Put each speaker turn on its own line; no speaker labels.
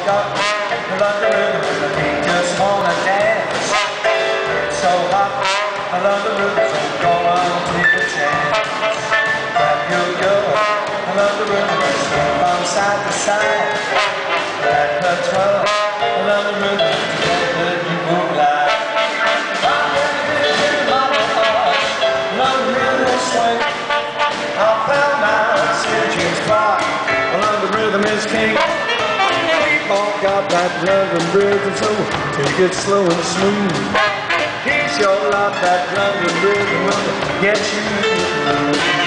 got the London rhythm, and he just wanna dance. It's so hot, I love the rhythm, so go on, take a chance. Grab your girl, I love the rhythm, swing from side to side. Grab her 12, I love the rhythm, together you move like. I'm living in my heart, love the rhythm swing. I found out St. Park, I love the rhythm is king. All got that London rhythm, so take it slow and smooth. He's your love, that London rhythm will get you through.